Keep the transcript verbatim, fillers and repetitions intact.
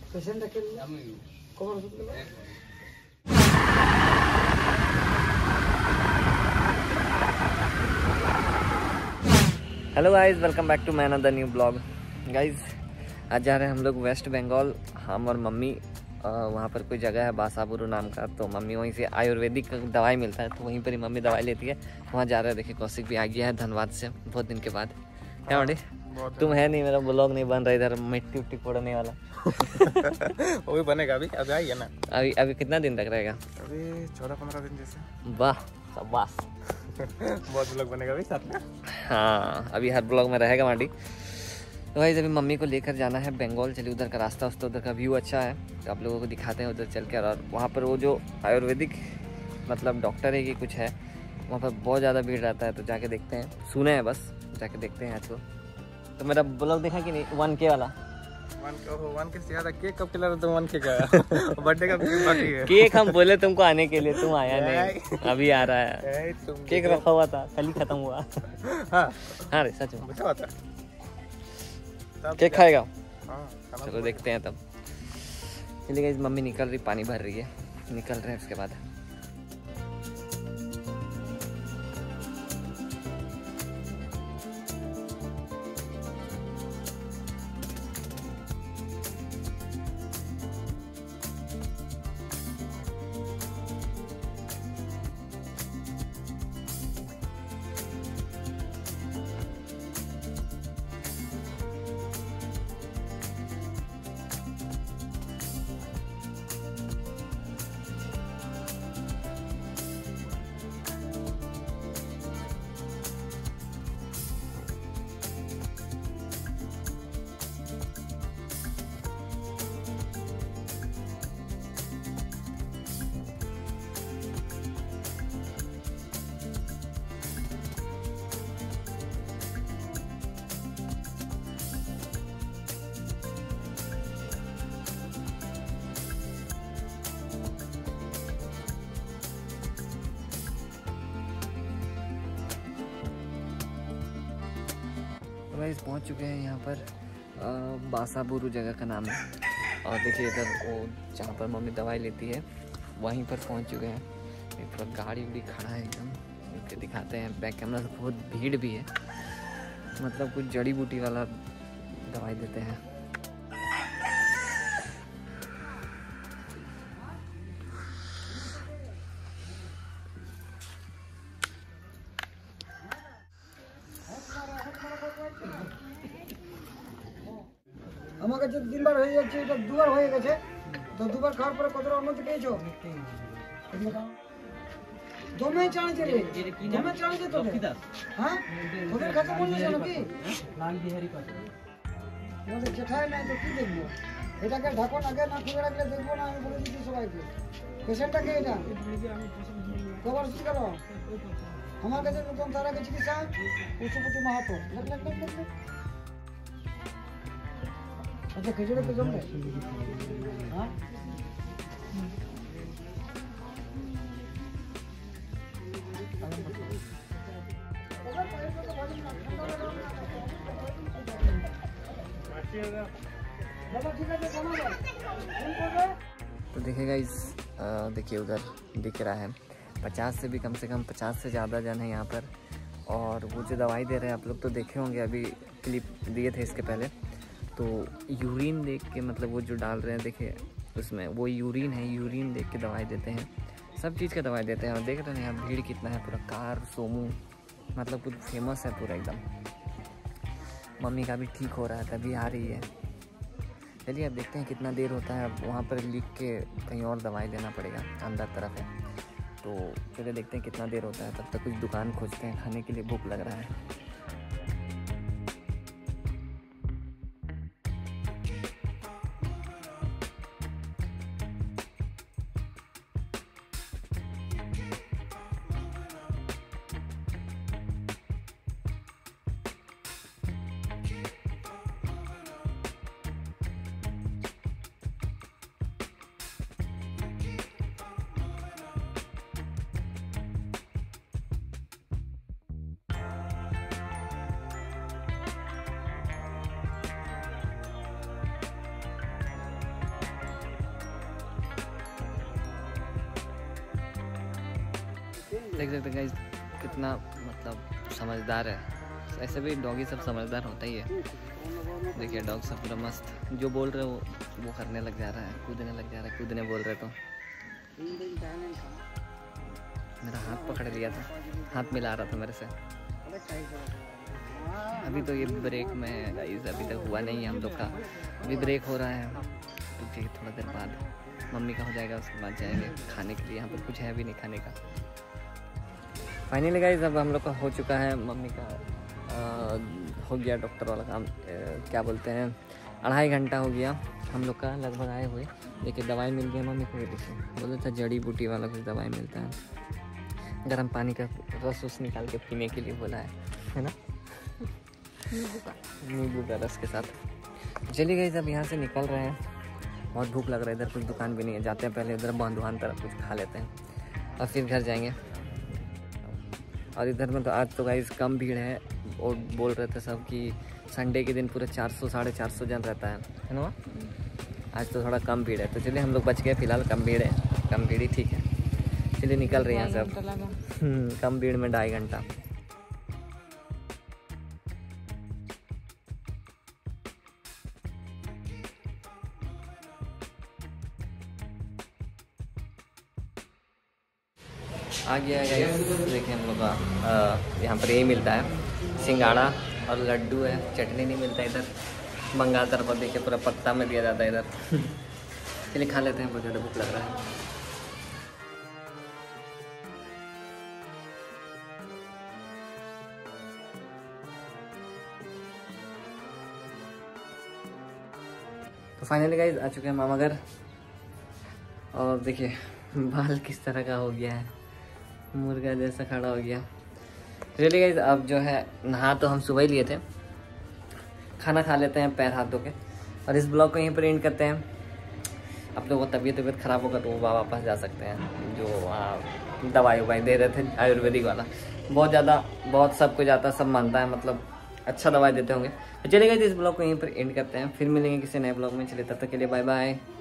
Patient अकेले cover होते हैं। Hello guys, welcome back to my another new blog. Guys आज जा रहे हैं हम लोग वेस्ट बंगाल, हम और मम्मी। वहाँ पर कोई जगह है बासापुर नाम का, तो मम्मी वहीं से आयुर्वेदिक दवाई मिलता है, तो वहीं पर ही मम्मी दवाई लेती है। वहाँ जा रहे हैं। देखिए कौशिक भी आ गया है धनबाद से बहुत दिन के बाद। क्या बड़े तुम है नहीं, मेरा ब्लॉग नहीं बन रहा इधर, मिट्टी उट्टी फोड़ने वाला। वो भी बनेगा अभी, अभी आइए ना। अभी अभी कितना दिन तक रहेगा? अभी चौदह पंद्रह दिन जैसे। वाह शाबाश। बहुत ब्लॉग बनेगा अभी साथ में। हाँ अभी हर ब्लॉग में रहेगा माटी। तो भाई अभी मम्मी को लेकर जाना है बंगाल। चलिए उधर का रास्ता उस उधर का व्यू अच्छा है, तो आप लोगों को दिखाते हैं उधर चल कर। और वहाँ पर वो जो आयुर्वेदिक मतलब डॉक्टर है कि कुछ है, वहाँ पर बहुत ज़्यादा भीड़ रहता है, तो जाके देखते हैं। सुने हैं बस, जाके देखते हैं आज को। तो मेरा ब्लॉग देखा कि नहीं वन के वाला? वन के वन के से ज़्यादा केक कब खिला रहे? तो वन के का बर्थडे का बाकी है। केक हम बोले तुमको आने के लिए, तुम आया नहीं, अभी आ रहा है। केक रखा हुआ था, कल ही खत्म हुआ। हाँ हाँ रे सच में अच्छा होता है। केक खाएगा? हाँ चलो देखते हैं तब। चलिए गाइस, मम्मी निकल रही, पानी भर रही है, निकल रहे हैं उसके बाद। गाइस पहुंच चुके हैं यहाँ पर, बासापुर जगह का नाम है। और देखिए इधर वो जहाँ पर मम्मी दवाई लेती है वहीं पर पहुंच चुके हैं। एक थोड़ा गाड़ी उड़ी खड़ा है एकदम, इनके दिखाते हैं बैक कैमरा से। बहुत भीड़ भी है, मतलब कुछ जड़ी बूटी वाला दवाई देते हैं। আমাকে যে তিনবার হয়ে যাচ্ছে, এটা দুবার হয়ে গেছে, তো দুবার খাওয়ার পরে কতটা উন্নতি পেয়েছো? দমে চাঁচে রে, দমে চাঁচে তো হ্যাঁ ওদের কাছে বলছো নাকি লাল বিহারি পাতা আমাদের চেঠায় নাই, তো কি দেখবো? এটাকে ঢাকন আগে না খুলে রাখলে দেখবো না। আমি বলে দিচ্ছি সবাইকে, পেশেন্টটাকে এটা কভার কি করো? আমার কাছে নতুন তার আগে চিকিৎসা পশুপতি মাহাতো। अच्छा खिचड़ी पे जमले हाँ तो देखिएगा इस देखिए उधर दिख रहा है पचास से भी कम से कम पचास से ज़्यादा जन है यहाँ पर। और वो जो दवाई दे रहे हैं आप लोग तो देखे होंगे, अभी क्लिप दिए थे इसके पहले। तो यूरिन देख के मतलब वो जो डाल रहे हैं देखिए उसमें वो यूरिन है, यूरिन देख के दवाई देते हैं, सब चीज़ का दवाई देते हैं। और देख रहे हैं यहाँ भीड़ कितना है, पूरा कार सोमू मतलब कुछ फेमस है पूरा एकदम। मम्मी का भी ठीक हो रहा है, तभी आ रही है। चलिए अब देखते हैं कितना देर होता है। अब वहाँ पर लिख के कहीं और दवाई देना पड़ेगा, अंदर तरफ है, तो चलिए देखते हैं कितना देर होता है। तब तक कुछ दुकान खोजते हैं, खाने के लिए भूख लग रहा है। देख सकते गाइस कितना मतलब समझदार है। ऐसे भी डॉगी सब समझदार होता ही है। देखिए डॉग सब पूरा मस्त, जो बोल रहे हो वो करने लग जा रहा है, कूदने लग जा रहा है। कूदने बोल रहे तो मेरा हाथ पकड़ लिया था, हाथ मिला रहा था मेरे से। अभी तो ये ब्रेक में है गाइस, अभी तक हुआ नहीं है हम लोग का। अभी ब्रेक हो रहा है तो ठीक थोड़ा देर बाद मम्मी का हो जाएगा, उसके बाद जाएंगे खाने के लिए। यहाँ पर कुछ है भी नहीं खाने का। फाइनली गाइस अब हम लोग का हो चुका है, मम्मी का आ, हो गया डॉक्टर वाला काम, आ, क्या बोलते हैं अढ़ाई घंटा हो गया हम लोग का लगभग आए हुए। देखिए दवाई मिल गई मम्मी को, देखिए बोला था जड़ी बूटी वाला कुछ दवाई मिलता है। गर्म पानी का रस उस निकाल के पीने के लिए बोला है है ना, नींबू का रस के साथ। चलिए गाइस अब यहाँ से निकल रहे हैं, बहुत भूख लग रहा है। इधर कुछ दुकान भी नहीं है, जाते हैं पहले इधर बांधवान तरफ कुछ खा लेते हैं और फिर घर जाएंगे। और इधर में तो आज तो गाइस कम भीड़ है, और बोल रहे थे सब कि संडे के दिन पूरे चार सौ साढ़े चार सौ जन रहता है है ना। आज तो थोड़ा कम भीड़ है, तो चलिए हम लोग बच गए फिलहाल। कम भीड़ है, कम भीड़ ही ठीक है। चलिए निकल रहे हैं यहाँ सब, कम भीड़ में ढाई घंटा। आ गया गाइस, देखिए हम लोग का यहाँ पर यही मिलता है, सिंगाड़ा और लड्डू है। चटनी नहीं मिलता इधर, बंगाल तरफ देखिए पूरा पत्ता में दिया जाता है इधर। चलिए खा लेते हैं, बहुत ज़्यादा भूख लग रहा है। तो फाइनली गाइस आ चुके हैं मामा घर, और देखिए बाल किस तरह का हो गया है, मुर्गा जैसा खड़ा हो गया। चलिए गाइस अब जो है नहा तो हम सुबह ही लिए थे, खाना खा लेते हैं पैर हाथ धो के, और इस ब्लॉग को यहीं पर एंड करते हैं। आप लोगों को तबीयत तबीयत खराब होगा तो वो वापस जा सकते हैं, जो वहाँ दवाई ववाई दे रहे थे आयुर्वेदिक वाला, बहुत ज़्यादा बहुत सब कुछ आता सब मानता है, मतलब अच्छा दवाई देते होंगे। तो चलिए गाइस इस ब्लॉग को यहीं पर एंड करते हैं, फिर मिलेंगे किसी नए ब्लॉग में। चलिए तब तक के लिए बाय बाय।